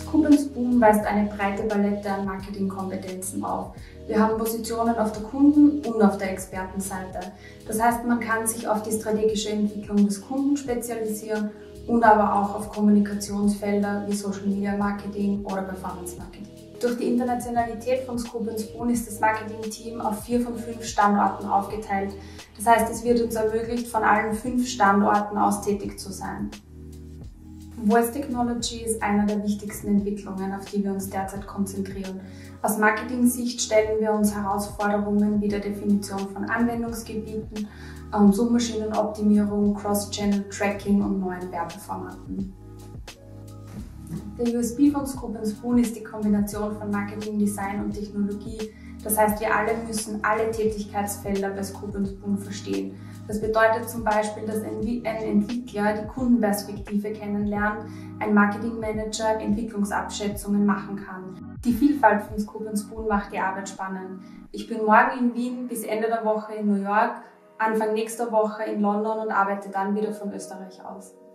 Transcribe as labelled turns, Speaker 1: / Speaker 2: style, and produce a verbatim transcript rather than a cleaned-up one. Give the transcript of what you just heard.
Speaker 1: Scoop and Spoon weist eine breite Palette an Marketingkompetenzen auf. Wir haben Positionen auf der Kunden- und auf der Expertenseite. Das heißt, man kann sich auf die strategische Entwicklung des Kunden spezialisieren und aber auch auf Kommunikationsfelder wie Social Media Marketing oder Performance Marketing. Durch die Internationalität von Scoop and Spoon ist das Marketing-Team auf vier von fünf Standorten aufgeteilt. Das heißt, es wird uns ermöglicht, von allen fünf Standorten aus tätig zu sein. Voice Technology ist einer der wichtigsten Entwicklungen, auf die wir uns derzeit konzentrieren. Aus Marketing-Sicht stellen wir uns Herausforderungen wie der Definition von Anwendungsgebieten, Suchmaschinenoptimierung, Cross-Channel-Tracking und neuen Werbeformaten. Der U S P von Scoop and Spoon ist die Kombination von Marketing, Design und Technologie. Das heißt, wir alle müssen alle Tätigkeitsfelder bei Scoop and Spoon verstehen. Das bedeutet zum Beispiel, dass ein Entwickler die Kundenperspektive kennenlernt, ein Marketingmanager Entwicklungsabschätzungen machen kann. Die Vielfalt von Scoop and Spoon macht die Arbeit spannend. Ich bin morgen in Wien, bis Ende der Woche in New York, Anfang nächster Woche in London und arbeite dann wieder von Österreich aus.